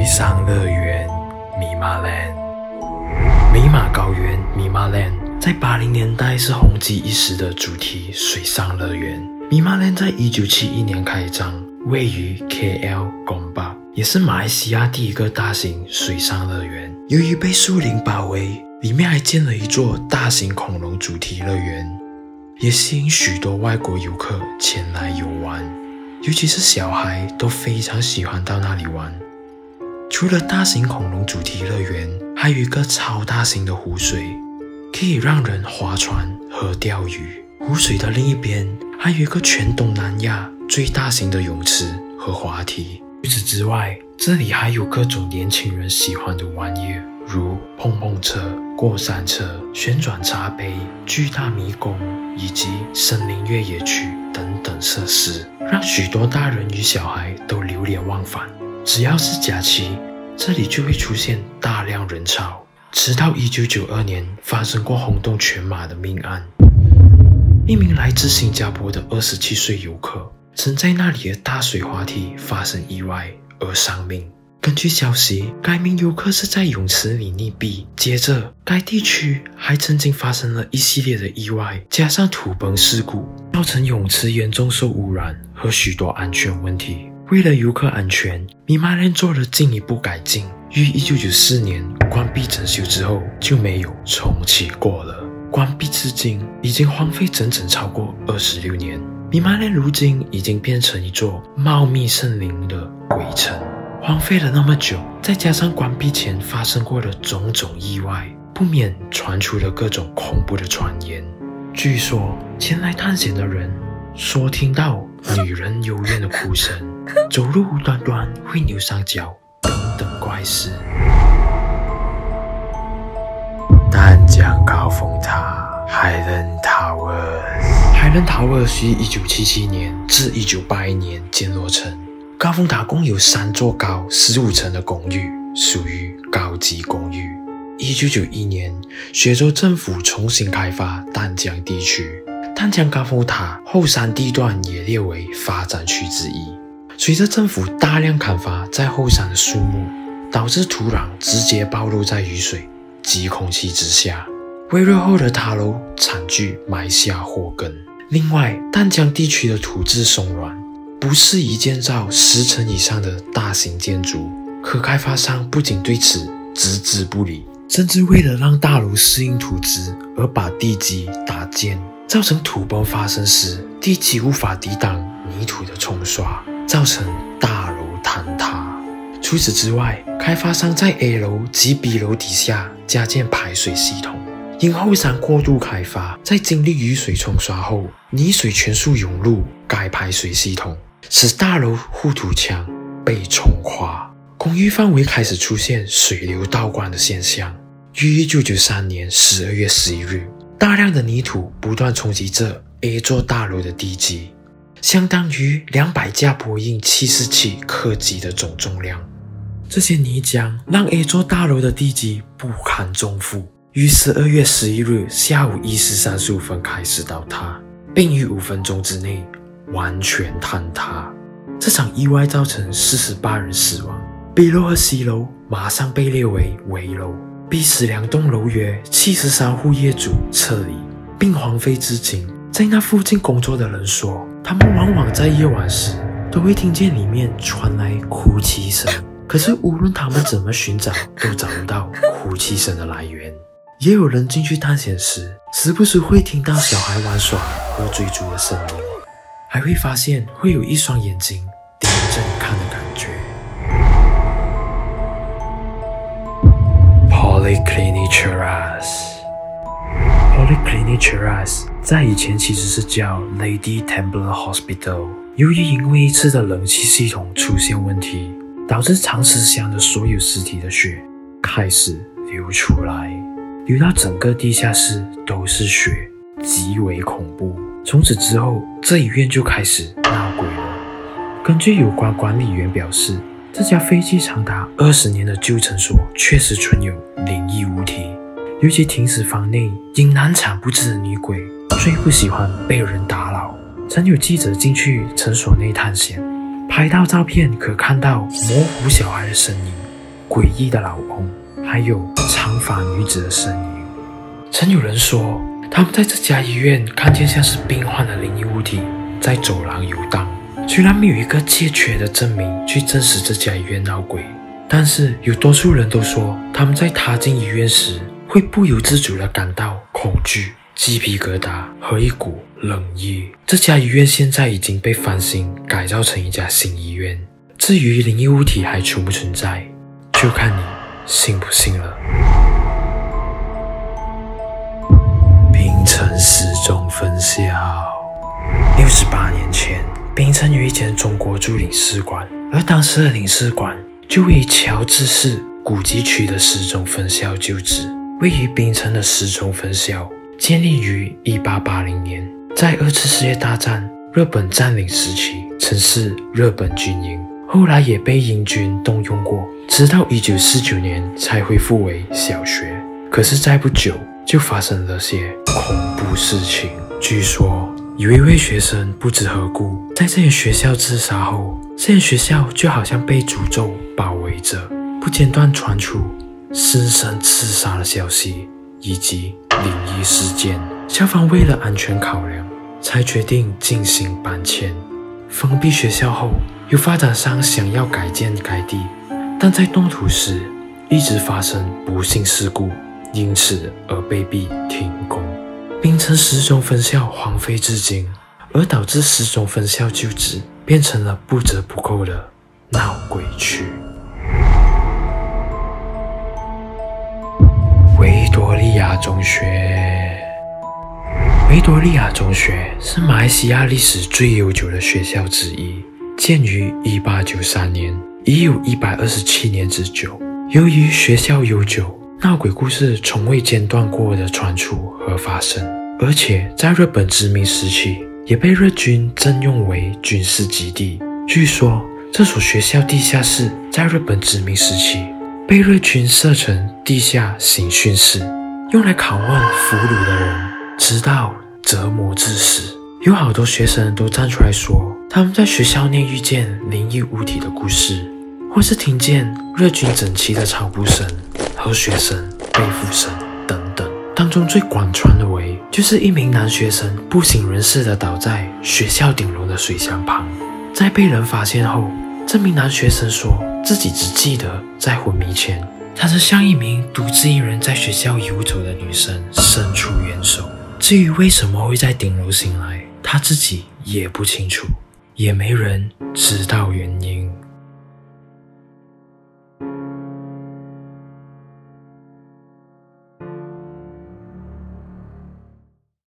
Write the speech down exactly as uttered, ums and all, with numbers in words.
上乐园米马 Land。美马高原米马 Land 在八零年代是红极一时的主题水上乐园。米马 Land 在一九七一年开张，位于 K L Gombak， 也是马来西亚第一个大型水上乐园。由于被树林包围，里面还建了一座大型恐龙主题乐园，也吸引许多外国游客前来游玩，尤其是小孩都非常喜欢到那里玩。除了大型恐龙主题乐园，还有一个超大型的湖水，可以让人划船和钓鱼。湖水的另一边还有一个全东南亚最大型的泳池和滑梯。除此之外，这里还有各种年轻人喜欢的玩意，如碰碰车、过山车、旋转茶杯、巨大迷宫以及森林越野区等等设施，让许多大人与小孩都流连忘返。只要是假期，这里就会出现大量人潮，直到一九九二年发生过轰动全马的命案。一名来自新加坡的二十七岁游客曾在那里的大水滑梯发生意外而丧命。根据消息，该名游客是在泳池里溺毙，接着该地区还曾经发生了一系列的意外，加上土崩事故，造成泳池严重受污染和许多安全问题。为了游客安全，米马 Land 做了进一步改进，于一九九四年关闭整修之后就没有重启过了。关闭至今已经荒废整整超过二十六年，米马 Land 如今已经变成一座茂密森林的鬼城。荒废了那么久，再加上关闭前发生过的种种意外，不免传出了各种恐怖的传言。据说前来探险的人说听到女人幽怨的哭声，走路无端端会扭伤脚等等怪事。淡江高峰塔 Highland Towers Highland Towers 于一九七七年至一九八一年建落成。高峰塔共有三座高十五层的公寓，属于高级公寓。一九九一年，雪州政府重新开发淡江地区，淡江高峰塔后山地段也列为发展区之一。随着政府大量砍伐在后山的树木，导致土壤直接暴露在雨水及空气之下，为日后的塔楼惨剧埋下祸根。另外，淡江地区的土质松软，不适宜建造十层以上的大型建筑，可开发商不仅对此置之不理，甚至为了让大楼适应土质而把地基搭建，造成土崩发生时地基无法抵挡泥土的冲刷，造成大楼坍塌。除此之外，开发商在 A 楼及 B 楼底下加建排水系统，因后山过度开发，在经历雨水冲刷后，泥水全数涌入该排水系统，使大楼护土墙被冲垮，公寓范围开始出现水流倒灌的现象。于一九九三年十二月十一日，大量的泥土不断冲击这 A 座大楼的地基，相当于两百架波音七四七客机的总重量。这些泥浆让 A 座大楼的地基不堪重负，于十二月十一日下午一时三十五分开始倒塌，并于五分钟之内完全坍塌。这场意外造成四十八人死亡。 B 楼和 C 楼马上被列为危楼，逼使两栋楼约七十三户业主撤离并荒废至今。在那附近工作的人说，他们往往在夜晚时都会听见里面传来哭泣声，可是无论他们怎么寻找都找不到哭泣声的来源。也有人进去探险时，时不时会听到小孩玩耍和追逐的声音，还会发现会有一双眼睛盯着你看的感觉。Polyclinic Terrace Polyclinic Terrace 在以前其实是叫 Lady Templar Hospital， 由于因为一次的冷气系统出现问题，导致长石乡的所有尸体的血开始流出来，流到整个地下室都是血，极为恐怖。从此之后，这医院就开始闹鬼了。根据有关管理员表示，这家废弃长达二十年的旧诊所确实存有灵异物体，尤其停尸房内因难产不治的女鬼最不喜欢被人打扰。曾有记者进去诊所内探险，拍到照片可看到模糊小孩的身影， 诡异的老翁，还有长发女子的身影。曾有人说，他们在这家医院看见像是病患的灵异物体在走廊游荡。虽然没有一个确切的证明去证实这家医院闹鬼，但是有多数人都说，他们在踏进医院时会不由自主地感到恐惧、鸡皮疙瘩和一股冷意。这家医院现在已经被翻新改造成一家新医院，至于灵异物体还存不存在，就看你信不信了。槟城失踪分校。六十八年前，槟城有一间中国驻领事馆，而当时的领事馆就位于乔治市古迹区的失踪分校旧址。位于槟城的失踪分校建立于一八八零年，在二次世界大战日本占领时期曾是日本军营，后来也被英军动用过，直到一九四九年才恢复为小学。可是再不久就发生了些恐怖事情。据说有一位学生不知何故在这间学校自杀后，这间学校就好像被诅咒包围着，不间断传出师生自杀的消息以及灵异事件。校方为了安全考量，才决定进行搬迁。封闭学校后，有发展商想要改建该地，但在动土时一直发生不幸事故，因此而被逼停工。槟城失踪分校荒废至今，而导致失踪分校旧址变成了不折不扣的闹鬼区。维多利亚中学。维多利亚中学是马来西亚历史最悠久的学校之一，建于一八九三年，已有一百二十七年之久。由于学校悠久，闹鬼故事从未间断过的传出和发生，而且在日本殖民时期也被日军征用为军事基地。据说这所学校地下室在日本殖民时期被日军设成地下刑讯室，用来拷问俘虏的人，直到折磨致死。有好多学生都站出来说，他们在学校内遇见灵异物体的故事，或是听见日军整齐的脚步声和学生背负声等等。当中最广传的为，就是一名男学生不省人事地倒在学校顶楼的水箱旁。在被人发现后，这名男学生说自己只记得在昏迷前，他是向一名独自一人在学校游走的女生伸出援手。至于为什么会在顶楼醒来，他自己也不清楚，也没人知道原因。